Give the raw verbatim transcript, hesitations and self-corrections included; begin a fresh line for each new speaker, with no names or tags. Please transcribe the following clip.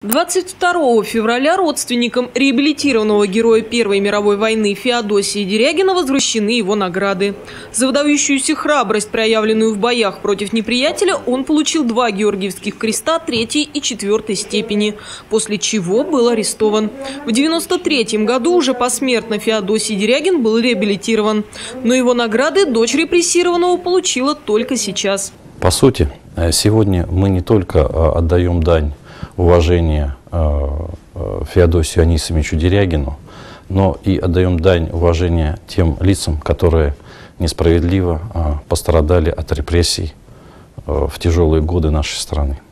двадцать второго февраля родственникам реабилитированного героя Первой мировой войны Феодосия Дерягина возвращены его награды. За выдающуюся храбрость, проявленную в боях против неприятеля, он получил два Георгиевских креста третьей и четвертой степени, после чего был арестован. В девяносто третьем году уже посмертно Феодосий Дерягин был реабилитирован, но его награды дочь репрессированного получила только сейчас.
По сути, сегодня мы не только отдаем дань уважения Феодосию Анисимовичу Дерягину, но и отдаем дань уважения тем лицам, которые несправедливо пострадали от репрессий в тяжелые годы нашей страны.